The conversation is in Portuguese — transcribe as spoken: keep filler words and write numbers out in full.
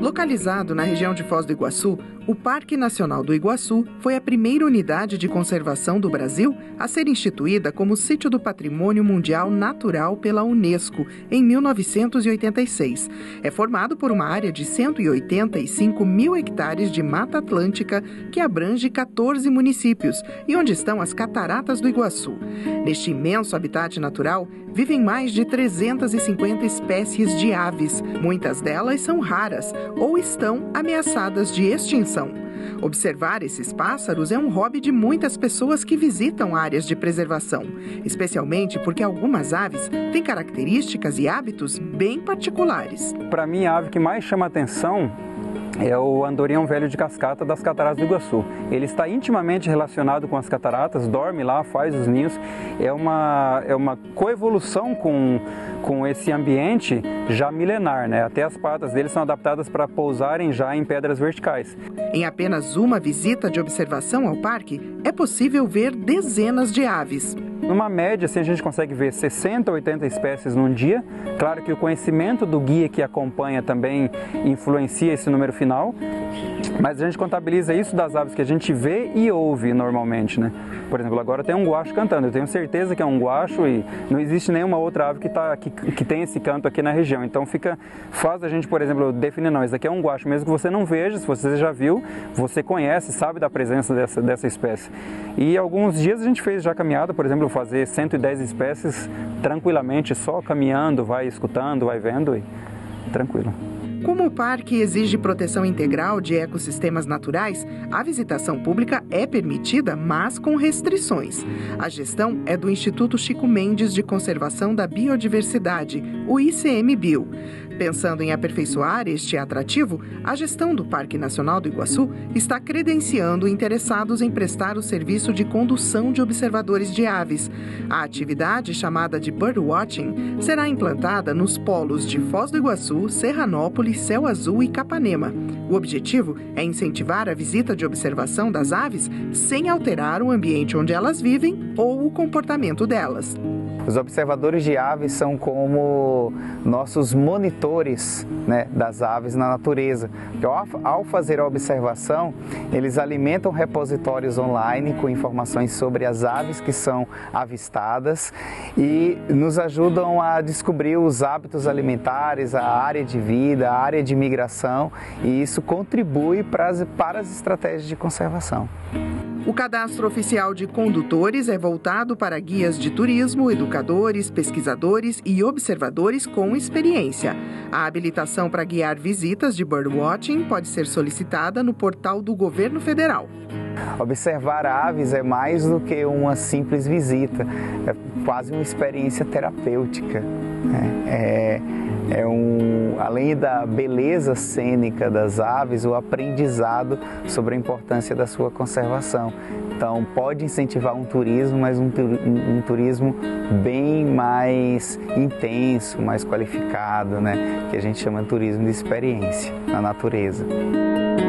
Localizado na região de Foz do Iguaçu, o Parque Nacional do Iguaçu foi a primeira unidade de conservação do Brasil a ser instituída como Sítio do Patrimônio Mundial Natural pela Unesco em mil novecentos e oitenta e seis. É formado por uma área de cento e oitenta e cinco mil hectares de Mata Atlântica que abrange quatorze municípios e onde estão as Cataratas do Iguaçu. Neste imenso habitat natural, vivem mais de trezentas e cinquenta espécies de aves. Muitas delas são raras ou estão ameaçadas de extinção. Observar esses pássaros é um hobby de muitas pessoas que visitam áreas de preservação, especialmente porque algumas aves têm características e hábitos bem particulares. Para mim, a ave que mais chama atenção é o andorinhão velho de cascata das Cataratas do Iguaçu. Ele está intimamente relacionado com as cataratas, dorme lá, faz os ninhos. É uma, é uma coevolução com, com esse ambiente já milenar, né? Até as patas dele são adaptadas para pousarem já em pedras verticais. Em apenas uma visita de observação ao parque, é possível ver dezenas de aves. Numa média, assim, a gente consegue ver sessenta, oitenta espécies num dia. Claro que o conhecimento do guia que acompanha também influencia esse número final, mas a gente contabiliza isso das aves que a gente vê e ouve normalmente, né? Por exemplo, agora tem um guacho cantando, eu tenho certeza que é um guacho e não existe nenhuma outra ave que, tá, que, que tem esse canto aqui na região. Então fica fácil a gente, por exemplo, definir, não, esse aqui é um guacho, mesmo que você não veja, se você já viu, você conhece, sabe da presença dessa, dessa espécie. E alguns dias a gente fez já caminhada, por exemplo, fazer cento e dez espécies tranquilamente, só caminhando, vai escutando, vai vendo e tranquilo. Como o parque exige proteção integral de ecossistemas naturais, a visitação pública é permitida, mas com restrições. A gestão é do Instituto Chico Mendes de Conservação da Biodiversidade, o I C M B I O. Pensando em aperfeiçoar este atrativo, a gestão do Parque Nacional do Iguaçu está credenciando interessados em prestar o serviço de condução de observadores de aves. A atividade, chamada de Birdwatching, será implantada nos polos de Foz do Iguaçu, Serranópolis, Céu Azul e Capanema. O objetivo é incentivar a visita de observação das aves sem alterar o ambiente onde elas vivem ou o comportamento delas. Os observadores de aves são como nossos monitores, né, das aves na natureza. Ao, ao fazer a observação, eles alimentam repositórios online com informações sobre as aves que são avistadas e nos ajudam a descobrir os hábitos alimentares, a área de vida, a área de migração, e isso contribui para as, para as estratégias de conservação. O cadastro oficial de condutores é voltado para guias de turismo, educadores, pesquisadores e observadores com experiência. A habilitação para guiar visitas de birdwatching pode ser solicitada no portal do Governo Federal. Observar aves é mais do que uma simples visita, é quase uma experiência terapêutica. Né? É, é um, além da beleza cênica das aves, o aprendizado sobre a importância da sua conservação. Então, pode incentivar um turismo, mas um, um, um turismo bem mais intenso, mais qualificado, né? Que a gente chama de turismo de experiência na natureza.